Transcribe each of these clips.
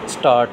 Start.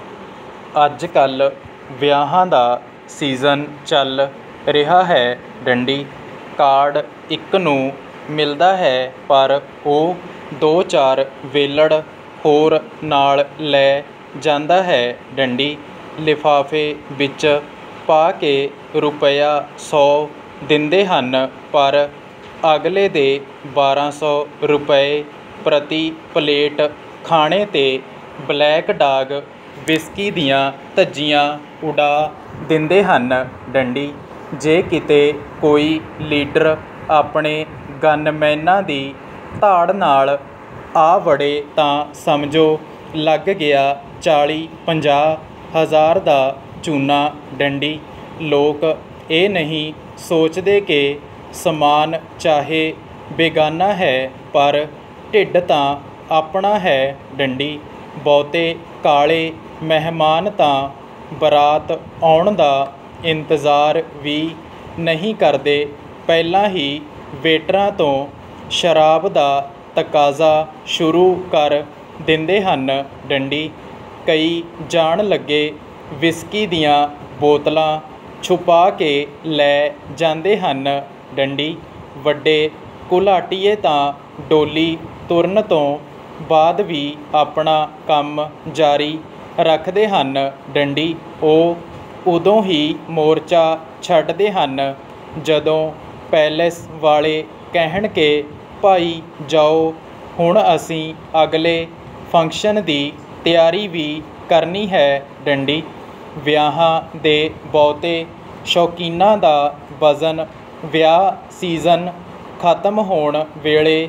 ਅੱਜ ਕੱਲ੍ਹ ਵਿਆਹਾਂ ਦਾ ਸੀਜ਼ਨ ਚੱਲ ਰਿਹਾ ਹੈ ਡੰਡੀ। ਕਾਰਡ ਇੱਕ ਨੂੰ ਮਿਲਦਾ ਹੈ ਪਰ ਉਹ 2-4 ਵੇਲੜ ਹੋਰ ਨਾਲ ਲੈ ਜਾਂਦਾ ਹੈ ਡੰਡੀ। ਲਿਫਾਫੇ ਵਿੱਚ ਪਾ ਕੇ ਰੁਪਇਆ 100 ਦਿੰਦੇ ਹਨ ਪਰ ਅਗਲੇ ਦੇ 1200 ਰੁਪਏ ਪ੍ਰਤੀ ਪਲੇਟ ਖਾਣੇ 'ਤੇ ਬਲੈਕ ਡਾਗ ਵਿਸਕੀ ਦੀਆਂ ਧੱਜੀਆਂ ਉਡਾ ਦਿੰਦੇ ਹਨ ਡੰਡੀ। ਜੇ ਕਿਤੇ ਕੋਈ ਲੀਡਰ ਆਪਣੇ ਗਨਮੈਨਾਂ ਦੀ ਧਾੜ ਨਾਲ ਆ ਵੜੇ ਤਾਂ ਸਮਝੋ ਲੱਗ ਗਿਆ 40-50 ਹਜ਼ਾਰ ਦਾ ਚੂਨਾ ਡੰਡੀ। ਲੋਕ ਇਹ ਨਹੀਂ ਸੋਚਦੇ ਕਿ ਸਮਾਨ ਚਾਹੇ ਬੇਗਾਨਾ ਹੈ ਪਰ ਢਿੱਡ ਤਾਂ ਆਪਣਾ ਹੈ ਡੰਡੀ। ਬਹੁਤੇ ਕਾਲੇ ਮਹਿਮਾਨ ਤਾਂ ਬਰਾਤ ਆਉਣ ਦਾ ਇੰਤਜ਼ਾਰ ਵੀ ਨਹੀਂ ਕਰਦੇ, ਪਹਿਲਾਂ ਹੀ ਵੇਟਰਾਂ ਤੋਂ ਸ਼ਰਾਬ ਦਾ ਤਕਾਜ਼ਾ ਸ਼ੁਰੂ ਕਰ ਦਿੰਦੇ ਹਨ ਡੰਡੀ। ਕਈ ਜਾਣ ਲੱਗੇ ਵਿਸਕੀ ਦੀਆਂ ਬੋਤਲਾਂ ਛੁਪਾ ਕੇ ਲੈ ਜਾਂਦੇ ਹਨ ਡੰਡੀ। ਵੱਡੇ ਘੁਲਾਟੀਏ ਤਾਂ ਡੋਲੀ ਤੁਰਨ ਤੋਂ ਬਾਅਦ ਵੀ ਆਪਣਾ ਕੰਮ ਜਾਰੀ ਰੱਖਦੇ ਹਨ ਡੰਡੀ। ਉਹ ਉਦੋਂ ਹੀ ਮੋਰਚਾ ਛੱਡਦੇ ਹਨ ਜਦੋਂ ਪੈਲੇਸ ਵਾਲੇ ਕਹਿਣ ਕਿ ਭਾਈ ਜਾਓ, ਹੁਣ ਅਸੀਂ ਅਗਲੇ ਫੰਕਸ਼ਨ ਦੀ ਤਿਆਰੀ ਵੀ ਕਰਨੀ ਹੈ ਡੰਡੀ। ਵਿਆਹਾਂ ਦੇ ਬਹੁਤੇ ਸ਼ੌਕੀਨਾਂ ਦਾ ਵਜ਼ਨ ਵਿਆਹ ਸੀਜ਼ਨ ਖਤਮ ਹੋਣ ਵੇਲੇ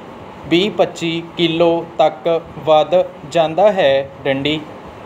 20-25 ਕਿਲੋ ਤੱਕ ਵੱਧ ਜਾਂਦਾ ਹੈ ਡੰਡੀ।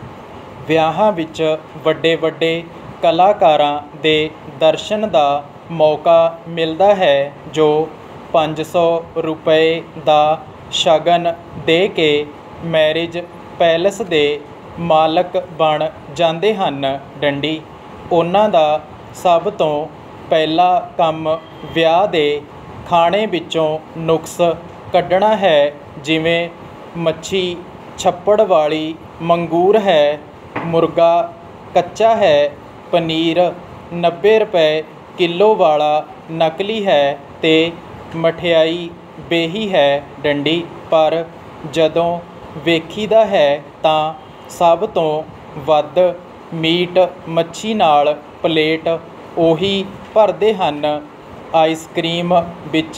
ਵਿਆਹਾਂ ਵਿੱਚ ਵੱਡੇ ਵੱਡੇ ਕਲਾਕਾਰਾਂ ਦੇ ਦਰਸ਼ਨ ਦਾ ਮੌਕਾ ਮਿਲਦਾ ਹੈ ਜੋ 500 ਰੁਪਏ ਦਾ ਸ਼ਗਨ ਦੇ ਕੇ ਮੈਰਿਜ ਪੈਲੇਸ ਦੇ ਮਾਲਕ ਬਣ ਜਾਂਦੇ ਹਨ ਡੰਡੀ। ਉਹਨਾਂ ਦਾ ਸਭ ਤੋਂ ਪਹਿਲਾ ਕੰਮ ਵਿਆਹ ਦੇ ਖਾਣੇ ਵਿੱਚੋਂ ਨੁਕਸ ਕੱਢਣਾ ਹੈ, ਜਿਵੇਂ ਮੱਛੀ ਛੱਪੜ ਵਾਲੀ ਮੰਗੂਰ ਹੈ, ਮੁਰਗਾ ਕੱਚਾ ਹੈ, ਪਨੀਰ 90 ਰੁਪਏ ਕਿਲੋ ਵਾਲਾ ਨਕਲੀ ਹੈ ਤੇ ਮਠਿਆਈ ਬੇਹੀ ਹੈ ਡੰਡੀ। ਪਰ ਜਦੋਂ ਵੇਖੀਦਾ ਹੈ ਤਾਂ ਸਭ ਤੋਂ ਵੱਧ ਮੀਟ ਮੱਛੀ ਨਾਲ ਪਲੇਟ ਉਹੀ ਭਰਦੇ ਹਨ। ਆਈਸਕ੍ਰੀਮ ਵਿੱਚ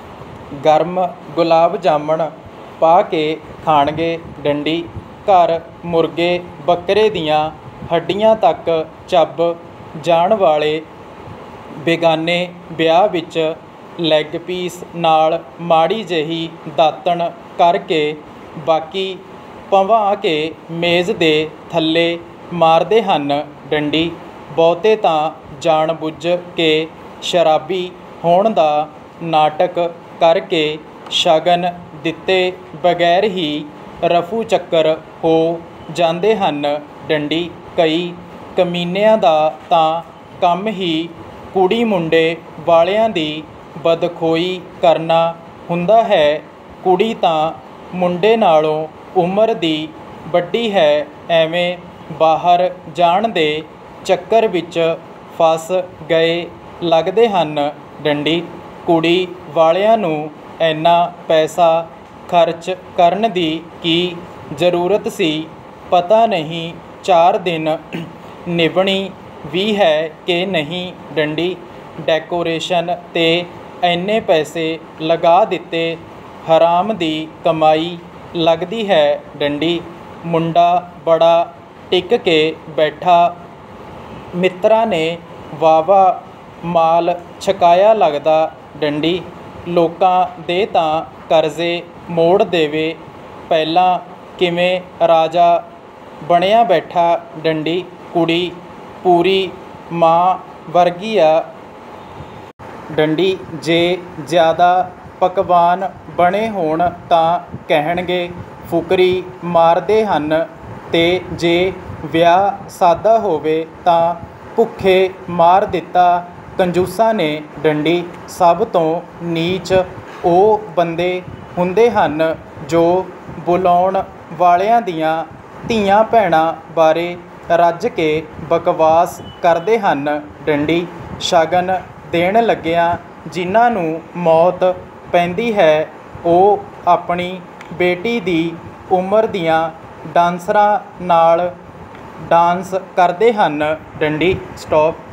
ਗਰਮ ਗੁਲਾਬ ਜਾਮਣ ਪਾ ਕੇ ਖਾਣਗੇ ਡੰਡੀ। ਘਰ ਮੁਰਗੇ ਬੱਕਰੇ ਦੀਆਂ ਹੱਡੀਆਂ ਤੱਕ ਚੱਬ ਜਾਣ ਵਾਲੇ ਬੇਗਾਨੇ ਵਿਆਹ ਵਿੱਚ ਲੈਗ ਪੀਸ ਨਾਲ ਮਾੜੀ ਜਿਹੀ ਦਾਤਣ ਕਰਕੇ ਬਾਕੀ ਭੰਵਾ ਕੇ ਮੇਜ਼ ਦੇ ਥੱਲੇ ਮਾਰਦੇ ਹਨ ਡੰਡੀ। ਬਹੁਤੇ ਤਾਂ ਜਾਣ ਬੁੱਝ ਕੇ ਸ਼ਰਾਬੀ ਹੋਣ ਦਾ ਨਾਟਕ ਕਰਕੇ ਸ਼ਗਨ ਦਿੱਤੇ ਬਗੈਰ ਹੀ ਰਫੂ ਚੱਕਰ ਹੋ ਜਾਂਦੇ ਹਨ ਡੰਡੀ। ਕਈ ਕਮੀਨਿਆਂ ਦਾ ਤਾਂ ਕੰਮ ਹੀ ਕੁੜੀ ਮੁੰਡੇ ਵਾਲਿਆਂ ਦੀ ਬਦਖੋਈ ਕਰਨਾ ਹੁੰਦਾ ਹੈ। ਕੁੜੀ ਤਾਂ ਮੁੰਡੇ ਨਾਲੋਂ ਉਮਰ ਦੀ ਵੱਡੀ ਹੈ, ਐਵੇਂ ਬਾਹਰ ਜਾਣ ਦੇ ਚੱਕਰ ਵਿੱਚ ਫਸ ਗਏ ਲੱਗਦੇ ਹਨ ਡੰਡੀ। ਕੁੜੀ ਵਾਲਿਆਂ ਨੂੰ ਇੰਨਾ ਪੈਸਾ ਖਰਚ ਕਰਨ ਦੀ ਕੀ ਜ਼ਰੂਰਤ ਸੀ, ਪਤਾ ਨਹੀਂ 4 ਦਿਨ ਨਿਭਣੀ ਵੀ ਹੈ ਕਿ ਨਹੀਂ ਡੰਡੀ। ਡੈਕੋਰੇਸ਼ਨ 'ਤੇ ਇੰਨੇ ਪੈਸੇ ਲਗਾ ਦਿੱਤੇ, ਹਰਾਮ ਦੀ ਕਮਾਈ ਲੱਗਦੀ ਹੈ ਡੰਡੀ। ਮੁੰਡਾ ਬੜਾ ਟਿਕ ਕੇ ਬੈਠਾ, ਮਿੱਤਰਾਂ ਨੇ ਵਾਹਵਾ ਮਾਲ ਛਕਾਇਆ ਲੱਗਦਾ ਡੰਡੀ। ਲੋਕਾਂ ਦੇ ਤਾਂ ਕਰਜ਼ੇ ਮੋੜ ਦੇਵੇ, ਪਹਿਲਾਂ ਕਿਵੇਂ ਰਾਜਾ ਬਣਿਆ ਬੈਠਾ ਡੰਡੀ। ਕੁੜੀ ਪੂਰੀ ਮਾਂ ਵਰਗੀ ਆ ਡੰਡੀ। ਜੇ ਜ਼ਿਆਦਾ ਪਕਵਾਨ ਬਣੇ ਹੋਣ ਤਾਂ ਕਹਿਣਗੇ ਫੁਕਰੀ ਮਾਰਦੇ ਹਨ ਤੇ ਜੇ ਵਿਆਹ ਸਾਦਾ ਹੋਵੇ ਤਾਂ ਭੁੱਖੇ ਮਾਰ ਦਿੱਤਾ ਕੰਜੂਸਾਂ ਨੇ ਡੰਡੀ। ਸਭ ਤੋਂ ਨੀਚ ਉਹ ਬੰਦੇ ਹੁੰਦੇ ਹਨ ਜੋ ਬੁਲਾਉਣ ਵਾਲਿਆਂ ਦੀਆਂ ਧੀਆਂ ਭੈਣਾਂ ਬਾਰੇ ਰੱਜ ਕੇ ਬਕਵਾਸ ਕਰਦੇ ਹਨ। ਡੰਡੀ ਸ਼ਗਨ ਦੇਣ ਲੱਗਿਆਂ ਜਿਨ੍ਹਾਂ ਨੂੰ ਮੌਤ ਪੈਂਦੀ ਹੈ ਉਹ ਆਪਣੀ ਬੇਟੀ ਦੀ ਉਮਰ ਦੀਆਂ ਡਾਂਸਰਾਂ ਨਾਲ ਡਾਂਸ ਕਰਦੇ ਹਨ। ਡੰਡੀ ਸਟਾਪ।